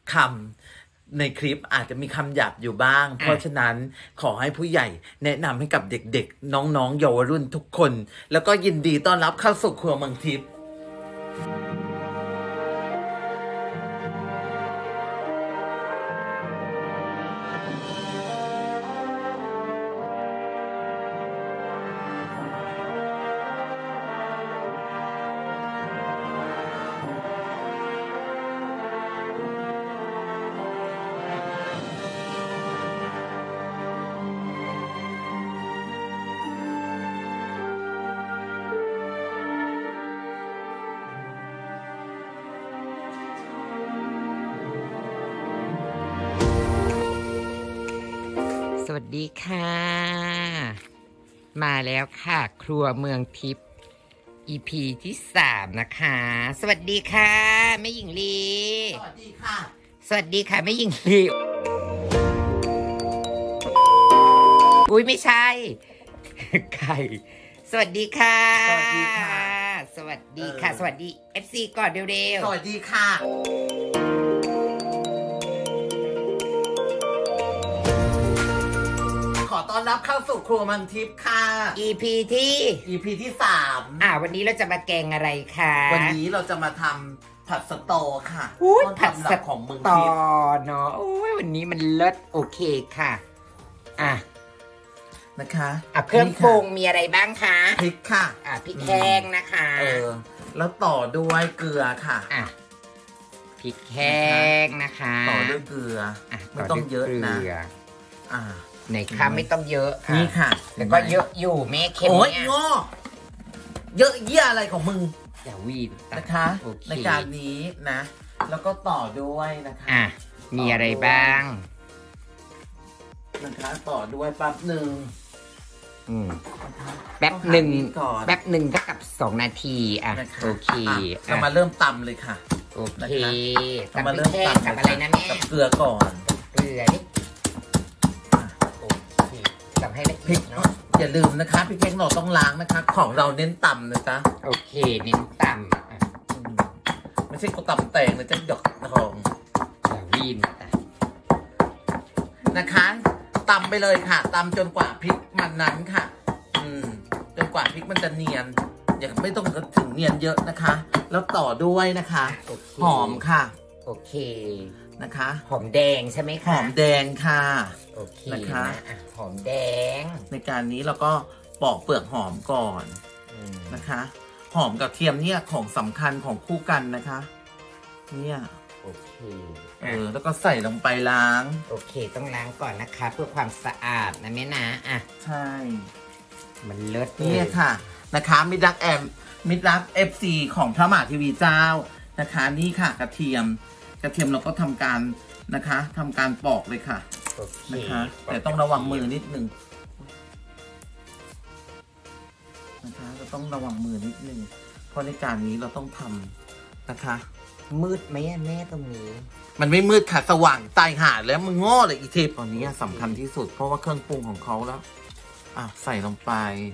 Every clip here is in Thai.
คำในคลิปอาจจะมีคำหยาบอยู่บ้าง เพราะฉะนั้นขอให้ผู้ใหญ่แนะนำให้กับเด็กๆน้องๆเยาวรุ่นทุกคนแล้วก็ยินดีต้อนรับเข้าสู่ครัวเมืองทิพย์สวัสดีค่ะมาแล้วค่ะครัวเมืองทิพย์ EP ที่3นะคะสวัสดีค่ะแม่หญิงลีสวัสดีค่ะสวัสดีค่ะแม่หญิงลีอุ้ยไม่ใช่ไก่สวัสดีค่ะสวัสดีค่ะสวัสดีค่ะสวัสดี FC ก่อนเร็วๆสวัสดีค่ะขอต้อนรับเข้าสู่ครัวเมืองทิพย์ค่ะ EP ที่ 3 วันนี้เราจะมาแกงอะไรคะวันนี้เราจะมาทำผัดสตอค่ะผัดสตอของเมืองทิพย์เนาะโอ้ยวันนี้มันเลิศโอเคค่ะนะคะเครื่องปรุงมีอะไรบ้างคะพริกค่ะพริกแห้งนะคะแล้วต่อด้วยเกลือค่ะพริกแห้งนะคะต่อด้วยเกลือไม่ต้องเยอะนะไหนคะไม่ต้องเยอะนี่ค่ะแล้วก็เยอะอยู่แม่เค็มเนี่ยโอ้ยเยอะเยี่ยอะไรของมึงอย่าวีนนะคะในการนี้นะแล้วก็ต่อด้วยนะคะมีอะไรบ้างนะคะต่อด้วยแป๊บหนึ่งแป๊บหนึ่งเท่ากับ2 นาทีโอเคเรามาเริ่มตำเลยค่ะโอเคเรามาเริ่มตำกับอะไรนะแม่กับเกลือก่อนเกลือนี่ทำให้ละเอียดเนาะอย่าลืมนะคะพี่เค้กเราต้องล้างนะคะของเราเน้นตำนะจ๊ะโอเคเน้นตำไม่ใช่กูตำแตงนะจ๊ะหยอกทองอย่าวีนนะคะตำไปเลยค่ะตำจนกว่าพริกมันนั้นค่ะจนกว่าพริกมันจะเนียนอย่าไม่ต้องถึงเนียนเยอะนะคะแล้วต่อด้วยนะคะหอมค่ะโอเคนะคะหอมแดงใช่ไหมคะหอมแดงค่ะโอเคนะคะหอมแดงในการนี้เราก็ปอกเปลือกหอมก่อนนะคะหอมกับเทียมเนี่ยของสำคัญของคู่กันนะคะเนี่ยโอเคแล้วก็ใส่ลงไปล้างโอเคต้องล้างก่อนนะคะเพื่อความสะอาดนะแม่นะใช่มันเลิศนี่ค่ะนะคะมิตรรักFC ของพระมหาเทวีเจ้านะคะนี่ค่ะกระเทียมเราก็ทำการนะคะทำการปอกเลยค่ะนะคะแต่ต้องระวังมือนิดนึงนะคะเราต้องระวังมือนิดนึงเพราะในการนี้เราต้องทำนะคะมืดไหมแม่ตรงนี้มันไม่มืดค่ะสว่างตายหาแล้วมึงโง่เลยอีเทปตอนนี้สำคัญที่สุดเพราะว่าเครื่องปรุงของเขาแล้วใส่ลงไป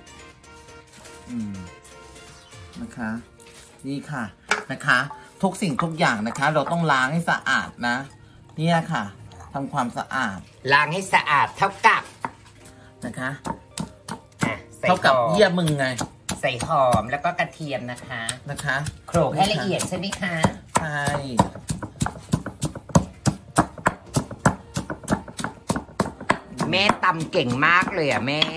นะคะนี่ค่ะนะคะทุกสิ่งทุกอย่างนะคะเราต้องล้างให้สะอาดนะเนี่ยค่ะทำความสะอาดล้างให้สะอาดเท่ากับนะคะเท่ากับเยี่ยมึงไงใส่หอมแล้วก็กระเทียมนะคะโขลกให้ละเอียดใช่ไหมคะใช่แม่ตำเก่งมากเลยแม่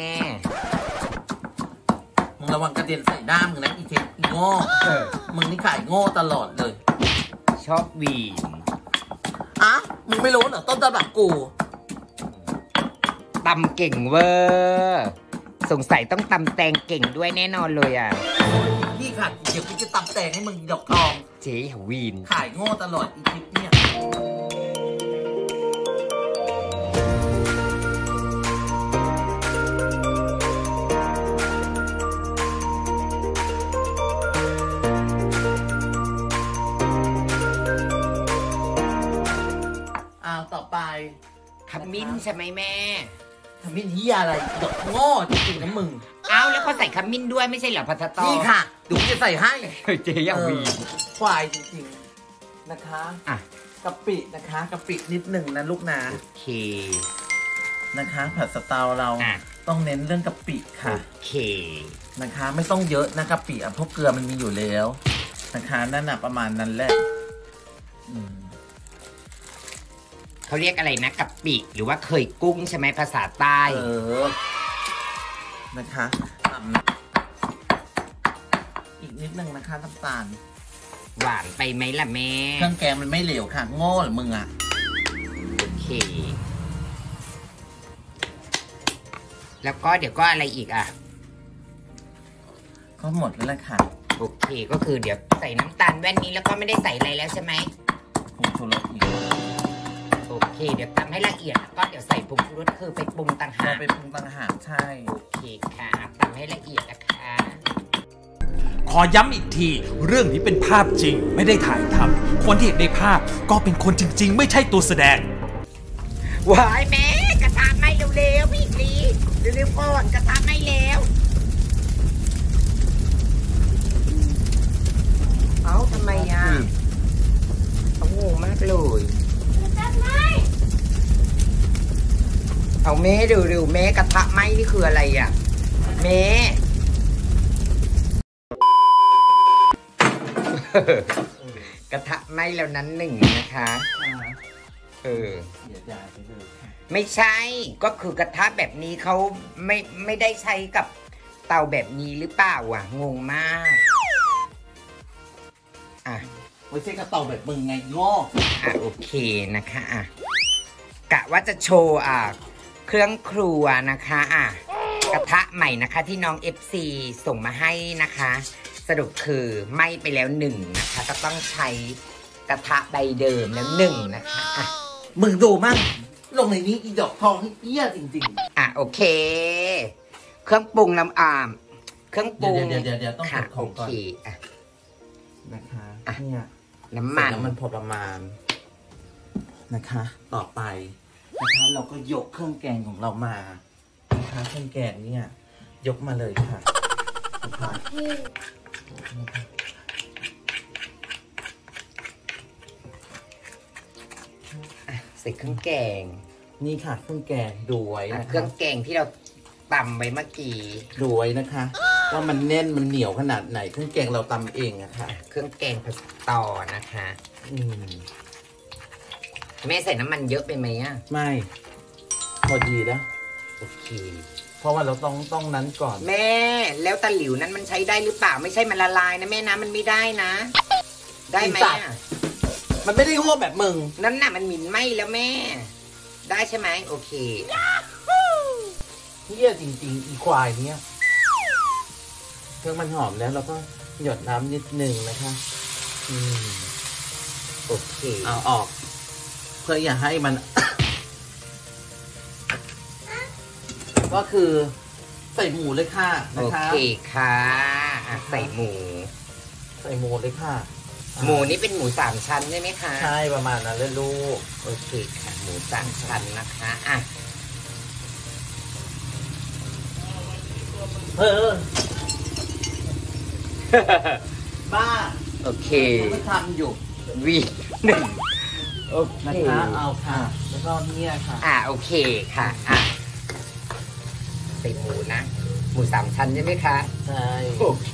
มึงระวังกระเด็นใส่หน้ามึงนะอีเทปโง่มึงนี่ขายโง่ตลอดเลยชอบวีนมึงไม่รู้เหรอต้นตำรับกูตำเก่งเวอร์สงสัยต้องตำแตงเก่งด้วยแน่นอนเลยนี่ค่ะเดี๋ยวกูจะตำแตงให้มึงดอกทองเจ๊วีนขายโง่ตลอดอีทิปเนี่ยต่อไปขมิ้นใช่ไหมแม่ขมิ้นเฮียอะไรดอกโง่จริงๆนะมึงแล้วเขาใส่ขมิ้นด้วยไม่ใช่เหรอผัดสตอนี่ค่ะดูจะใส่ให้เจ๊ยังวีควายจริงๆนะคะกะปินะคะกะปินิดหนึ่งนะลูกนะโอเคนะคะผัดสตอเราต้องเน้นเรื่องกะปิค่ะโอเคนะคะไม่ต้องเยอะนะกะปิเพราะเกลือมันมีอยู่แล้วนะคะนั่นน่ะประมาณนั้นแหละเขาเรียกอะไรนะกะปิหรือว่าเคยกุ้งใช่ไหมภาษาใต้นะคะอีกนิดนึงนะคะน้ำตาลหวานไปไหมล่ะแม่เครื่องแกงมันไม่เหลวค่ะโง่หรือมึงอ่ะโอเคแล้วก็เดี๋ยวก็อะไรอีกอ่ะก็หมดแล้วแหละค่ะโอเคก็คือเดี๋ยวใส่น้ำตาลแว่นนี้แล้วก็ไม่ได้ใส่อะไรแล้วใช่ไหมผงชูรสอีกโอเคเดี๋ยวตำให้ละเอียดแล้วก็เดี๋ยวใส่ผงชูรสคือไปปรุงต่างหากไปปรุงต่างหากใช่โอเคค่ะตำให้ละเอียดนะคะขอย้ำอีกทีเรื่องนี้เป็นภาพจริงไม่ได้ถ่ายทำคนที่เห็นในภาพก็เป็นคนจริงๆไม่ใช่ตัวแสดงวายแม่กระทะไหม้เร็วๆพี่ลีเร็วๆก่อนกระทะไหม้แล้วเอ้าทำไมอ่ะเขางงมากเลยเอาแม่เร็วๆแม่กระทะไหม้นี่คืออะไรอ่ะแม่กระทะไหม้แล้วนั้นหนึ่งนะคะไม่ใช่ก็คือกระทะแบบนี้เขาไม่ได้ใช้กับเตาแบบนี้หรือเปล่าอ่ะงงมากไม่ใช่กระเตาแบบมึงไงงอโอเคนะคะกะว่าจะโชว์เครื่องครัวนะคะกระทะใหม่นะคะที่น้อง FC ส่งมาให้นะคะสรุปคือไหม้ไปแล้ว1นะคะก็ต้องใช้กระทะใบเดิมแล้ว1นะคะมึงดูมั่งลงในนี้อีดอกทองให้เอี้ยจริงๆโอเคเครื่องปรุงน้ำเครื่องปรุงเดี๋ยวต้องกดของก่อนนะคะเนี่ยน้ำมันพอประมาณนะคะต่อไปนะคะเราก็ยกเครื่องแกงของเรามานะคะเครื่องแกงเนี่ยยกมาเลยค่ะใส่เครื่องแกงนี่ค่ะเครื่องแกงดูไว้นะเครื่องแกงที่เราตำไว้เมื่อกี้ดูไว้นะคะว่ามันแน่นมันเหนียวขนาดไหนเครื่องแกงเราตำเองอะค่ะเครื่องแกงผัดต่อนะคะแม่ใส่น้ำมันเยอะไปไหมไม่พอดีแล้วโอเคเพราะว่าเราต้องนั้นก่อนแม่แล้วตะหลิวนั้นมันใช้ได้หรือเปล่าไม่ใช่มันละลายนะแม่นะมันไม่ได้นะได้ไหมมันไม่ได้หัวแบบมึงนั่นน่ะมันหมิ่นไหมแล้วแม่ได้ใช่ไหมโอเคเยี่ยจริงๆอีควายเนี้ยเครื่องมันหอมแล้วเราก็หยดน้ำนิดนึงนะคะโอเคเอาออกเพื่ออย่าให้มัน ก็คือใส่หมูเลยค่ะนะคะโอเคค่ะใส่หมูเลยค่ะหมูนี่เป็นหมู3 ชั้นใช่ไหมคะใช่ประมาณนั้นเลยลูกโอเคค่ะหมู3 ชั้นนะคะบ้าโอเคไม่ทำอยู่วี1โอเคนะคะเอาค่ะแล้วก็เนี่ยค่ะโอเคค่ะใส่หมูนะหมู3 ชั้นใช่ไหมคะใช่โอเค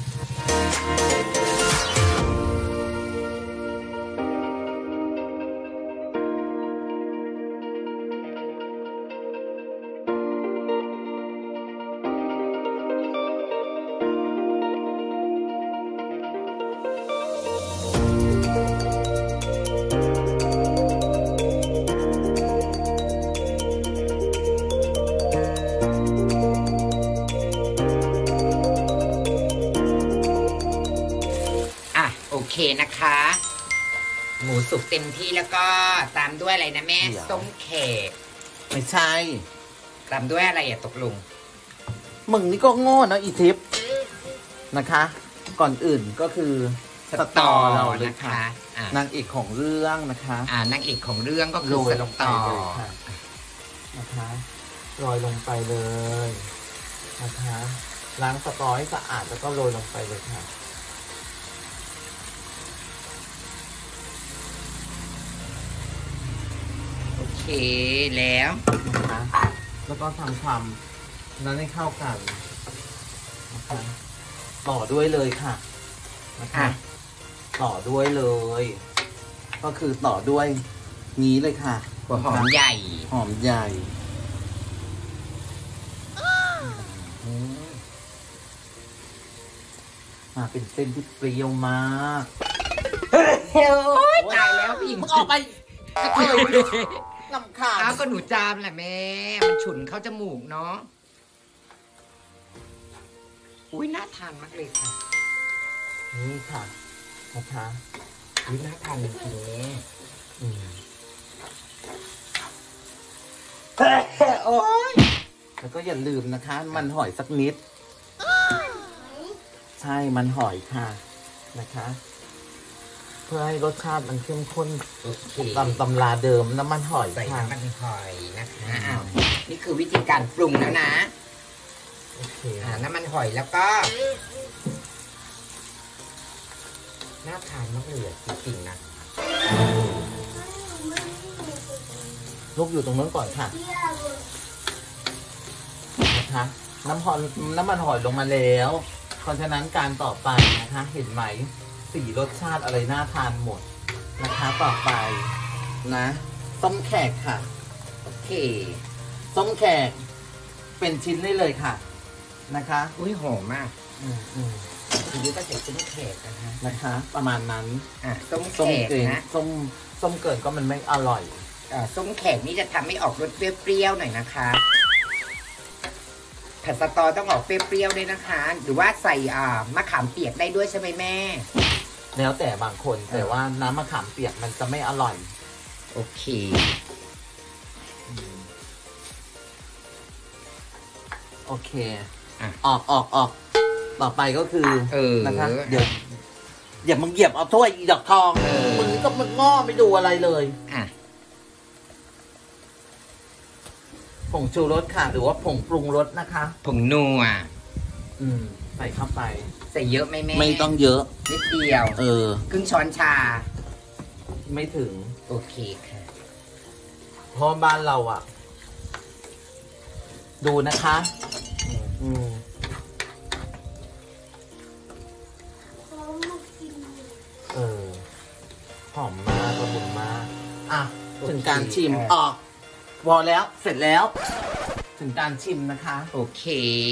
โอเคนะคะหมูสุกเต็มที่แล้วก็ตามด้วยอะไรนะแม่ส้มแขกไม่ใช่ตามด้วยอะไรตกลงมึงนี่ก็โง่นะอีทิปนะคะก่อนอื่นก็คือสตอเราเลยค่ะนางเอกของเรื่องนะคะนางเอกของเรื่องก็คือสตอนะคะโรยลงไปเลยนะคะล้างสตอให้สะอาดแล้วก็โรยลงไปเลยค่ะเคแล้วนะคะแล้วก็ทำความนั้นให้เข้ากันนะคะต่อด้วยเลยค่ะนะคะต่อด้วยเลย ก็คือต่อด้วยนี้เลยค่ะหัวหอมใหญ่หอมใหญ่มาเป็นเส้นที่เปรี้ยวมากโอ้ยตายแล้วพี่หญิงมึงออกไปกระเทยลำคาญอ้าวก็หนูจามแหละแม่มันฉุนเข้าจมูกเนาะอุ้ยน่าทานมากเลยค่ะนี่ค่ะนะคะอุ้ยน่าทานจริงๆแม่โอ้ยแล้วก็อย่าลืมนะคะ มันหอยสักนิด ใช่มันหอยค่ะนะคะ เพื่อให้รสชาติมันเข้มข้นโอเคตามตำราเดิมน้ำมันหอยใส่ค่ะน้ำมันหอยนะคะอ้าวนี่คือวิธีการปรุงแล้วนะโอเคน้ำมันหอยแล้วก็น่าทานมากเลยจริงๆนะลูกอยู่ตรงนั้นก่อนค่ะนะคะ น้ำมันหอยลงมาแล้ว เพราะฉะนั้นการต่อไปนะคะ เห็นไหมสีรสชาติอะไรน่าทานหมดนะคะ ต่อไปนะส้มแขกค่ะโอเคส้มแขกเป็นชิ้นได้เลยค่ะนะคะอุ้ยหอมมากอืมทีนี้ก็ใส่ส้มแขกนะคะนะคะ ประมาณนั้นส้มแขส้มกเกินนะส้มเกินก็มันไม่อร่อยส้มแขกนี่จะทำให้ออกรสเปรี้ยวๆหน่อยนะคะผัดสตอต้องออกเปรี้ยวๆด้วยนะคะ หรือว่าใส่มะขามเปียกได้ด้วยใช่ไหมแม่แล้วแต่บางคนแต่ว่าน้ำมะขามเปียกมันจะไม่อร่อยโอเคโอเคอ่ะออกต่อไปก็คือ นะคะเดี๋เดี๋ยวมึงเหยียบเอาถ้วยอีดอกทองมึงก็มึงง้อไม่ดูอะไรเลยอ่ะผงชูรสค่ะ หรือว่าผงปรุงรสนะคะผงนัวใส่เข้าไปใส่เยอะไหมแม่ไม่ต้องเยอะนิดเดียว ครึ่งช้อนชาไม่ถึงโอเคค่ะเพราะบ้านเราอ่ะ ดูนะคะหอมมากละมุนมากอ่ะโอเคถึงการชิมอ่ะออกพอแล้วเสร็จแล้ว ถึงการชิมนะคะโอเค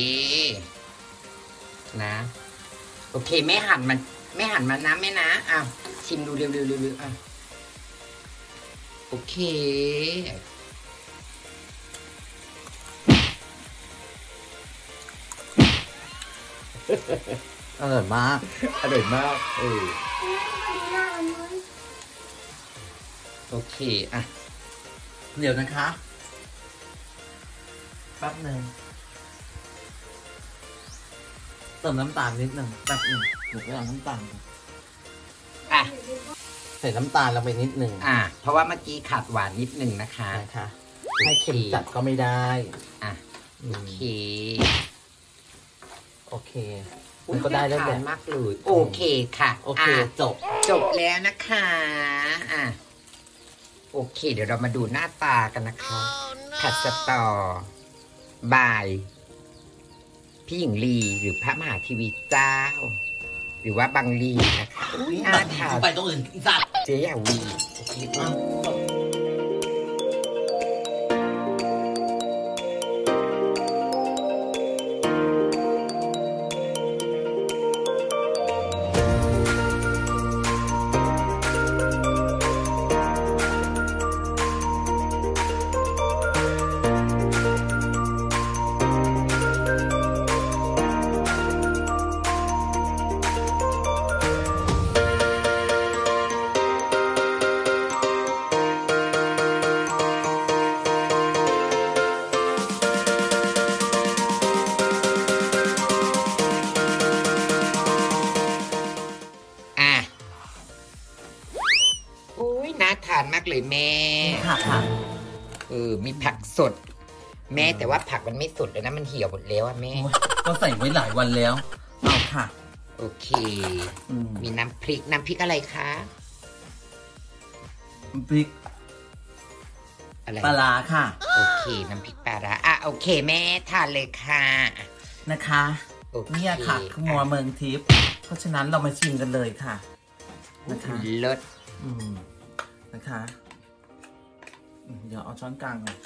นะ โอเคไม่หั่นมันนะแม่นะอ้าวชิมดูเร็วๆอ่ะโอเคอร่อยมากอร่อยมากโอเคอ่ะเดี๋ยวนะคะแป๊บหนึ่งเติมน้ำตาลนิดหนึ่งแป๊บหนึ่งหนูไปเอาน้ำตาลอ่ะใส่น้ำตาลลงไปนิดหนึ่งเพราะว่าเมื่อกี้ขาดหวานนิดนึงนะคะนะคะให้เค็มจัดก็ไม่ได้อ่ะโอเคโอเคมันก็ได้แล้วน่าแหทาละนมากเลยโอเคค่ะโอเคอ่ะจบแล้วนะคะอ่ะโอเค เดี๋ยวเรามาดูหน้าตากันนะคะผัดสตอบายพี่หญิงลีหรือพระมหาเทีวีเจ้า หรือว่าบังลีนะคะน่าทานไปตรงอื่นอีสัตว์เจ๊ยาวีโอเค น่าทานมากเลยแม่ค่ะมีผักสด แม่แต่ว่าผักมันไม่สดเลยนะมันเหี่ยวหมดแล้วอะแม่ก็ใส่ไว้หลายวันแล้วเอาค่ะโอเค มีน้ำพริกอะไรคะพริกอะไรปลาร้าค่ะโอเคน้ำพริกปลาร้าโอเคแม่ทานเลยค่ะนะคะโอเคเนี่ยค่ะคือมัวเมืองทิพย์เพราะฉะนั้นเรามาชิมกันเลยค่ะนะคะเลิศนะคะเดี๋ยวเอาช้อนกลางมา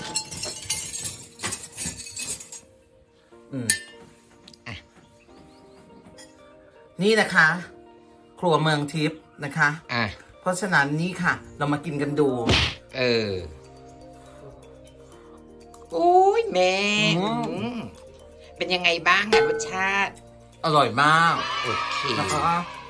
นี่นะคะ ครัวเมืองทิพย์นะคะเพราะฉะนั้นนี่ค่ะ เรามากินกันดูโอ้ยแม่เป็นยังไงบ้างรสชาติอร่อยมากโอเคนะคะ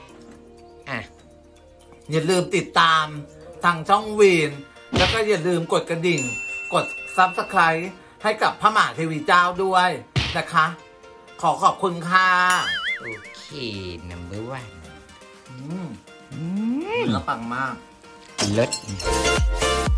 อย่าลืมติดตามทางช่องวีนแล้วก็อย่าลืมกดกระดิ่งกดSubscribeให้กับพระมหาเทวีเจ้าด้วยนะคะขอบคุณค่ะโอเค number 1 แล้วปังมากเลิศ